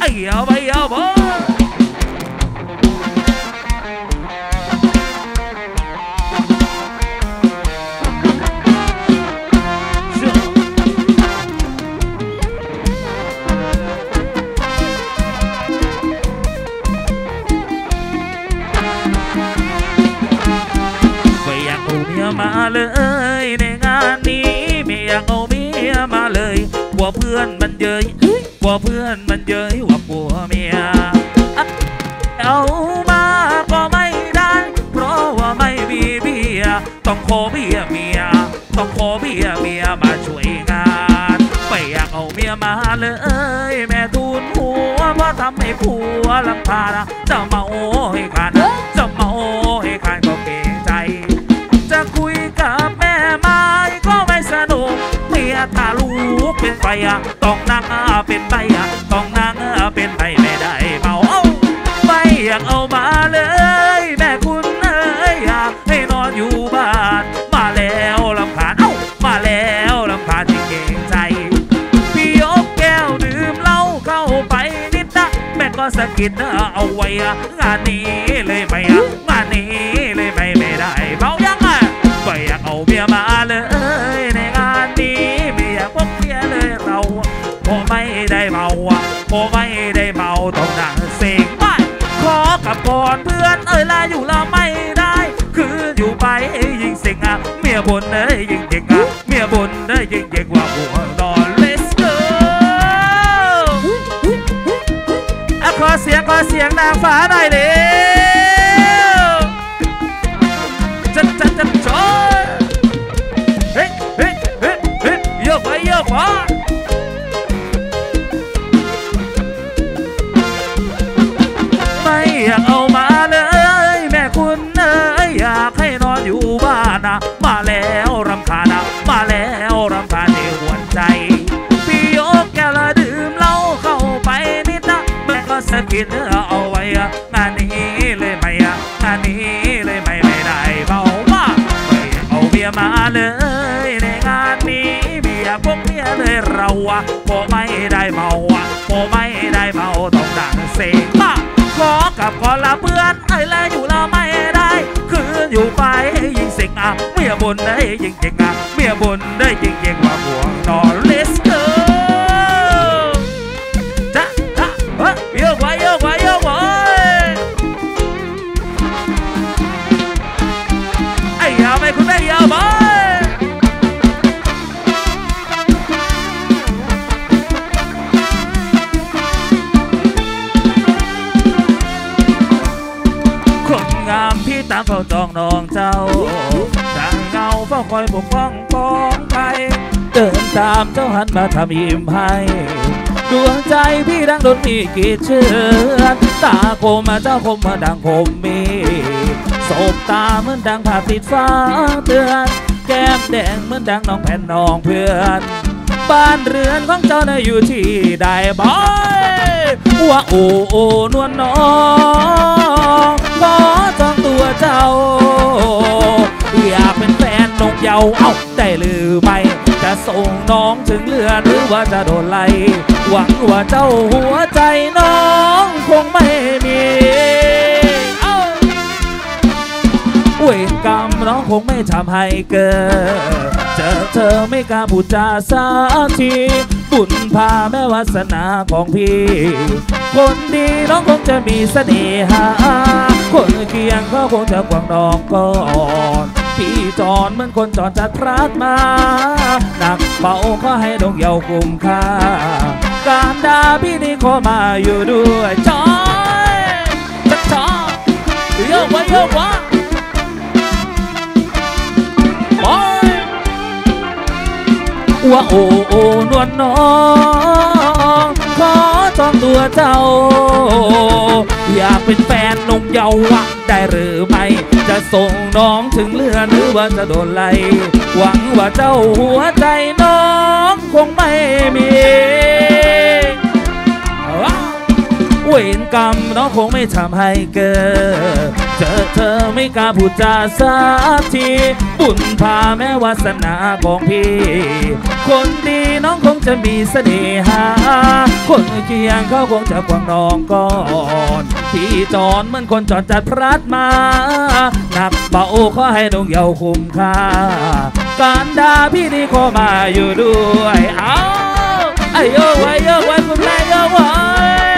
เอาไปเอาไปมาเลยในงานนี้ไม่อยากเอาเมียมาเลยกลัวเพื่อนมันเย้ยกลัวเพื่อนมันเย้ยว่าผัวเมียเอามาก็ไม่ได้เพราะว่าไม่มีเบียต้องขอเบียเมียต้องขอเบียเมียมาช่วยงานไม่อยากเอาเมียมาเลยแม่ทูลหัวเพราะทำให้ผัวลำพาจะเมาให้ขาดจะเมาให้ขาดก็เกรงใจจะคุยกับแม่ไม้ก็ไม่สนุกเมียถ้าลูกเป็นไปต้องนั่งเป็นไปต้องนั่งเป็นไปไม่ได้เมาไม่อยากเอามาเลยแม่คุณเอ้ยอยากให้นอนอยู่บ้านมาแล้วลำคาญมาแล้วลำคาญที่เกรงใจพี่ยกแก้วดื่มเหล้าเข้าไปนิดนะแม่ก็สะกิดเอาไว้งานนี้เลยไม่งานนี้เลยไม่ได้เมายังไม่อยากเอาเมียมาเลยในงานนี้ไม่อยากพบเมียเลยเราพอไม่ได้เมาพอไม่ได้เมาต้องนั่งเสกไม่ขอกับก่อนเพื่อนลาอยู่เราไม่ได้คืออยู่ไปยิ่งเซ็งเมียบ่นยิ่งเด็กเมียบ่นยิ่งเด็กว่าหัวนอน let's go ขอเสียงนางฟ้าหน่อยดิจัดโชว์เฮ้ยโยกไปโยกมาไม่อยากเอามาเลยแม่คุณเอ้ยอยากให้นอนอยู่บ้านมาแล้วรำคาญมาแล้วรำคาญในหัวใจพี่ยกแก้วละดื่มเหล้าเข้าไปนิดนะแม่ก็สะกิดเอาไว้งานนี้เลยไม่งานนี้เลยไม่ได้เบาว่าไม่เอาเมียมาเลยในงานนี้เมียพวกเมียเลยเราพอไม่ได้เมาพอไม่ได้เมาต้องดังเสียงมาขอกับขอละเพื่อนแล้วอยู่เราไม่ได้คืออยู่ไปยิ่งเสียงเมียบ่นยิ่งเก่งเมียบ่นยิ่งเก่งว่าห่วงนอน let's go จ้ะโยกไว้ไอ้ยาวไหมคุณแม่ยาวไหมคนงามที่ตามเฝ้าจองน้องเจ้าดังเงาเฝ้าคอยปกป้องป้องไปเดินตามเจ้าหันมาทำยิ้มให้ดวงใจพี่ดังโดนมีกี่เชือนตาคมมาเจ้าคมมาดังคมมีสบตาเหมือนดังภาพติดฟ้าเตือนแก้มแดงเหมือนดังน้องแผ่นน้องเพื่อนบ้านเรือนของเจ้าน่ะอยู่ที่ใดบ่ว่าโอ้นวลน้องขอจองตัวเจ้าอยากเป็นแฟนนกเยาว์ได้หรือไม่จะส่งน้องถึงเรือนหรือว่าจะโดนไล่หวังว่าเจ้าหัวใจน้องคงไม่มีเวรกรรมน้องคงไม่ทำให้เกิดเจอเธอไม่กล้าพูดจาสักทีบุญพาแม่วาสนาของพี่คนดีน้องคงจะมีเสน่หาคนเคียงก็คงจะกวางน้องก่อนพี่จอนเหมือนคนจอนจัดพรัดมาหนักเบาก็ให้ดงเยาว์คุ้มค่าการด่าพี่นี่ขอมาอยู่ด้วยจอยจัดจอยโยกไว้ว่าโอ้นวลน้องขอจองตัวเจ้าอยากเป็นแฟนนงเยาว์ได้หรือไม่จะส่งน้องถึงเรือนหรือว่าจะโดนไล่หวังว่าเจ้าหัวใจน้องคงไม่มีเวรกรรมน้องคงไม่ทำให้เกิดเจอเธอไม่กล้าพูดจาสักทีบุญพาแม่วาสนาของพี่คนดีน้องคงจะมีเสน่หาคคนเคียงเขาคงจะควงน้องก่อนที่จอนเหมือนคนจอดจัดพลัดมาหนักเบาขอให้ดงเยาคุ้มค่าการด่าพี่นี่ขอมาอยู่ด้วยเอาไอ้โยกไว้คุณแม่โยกไว้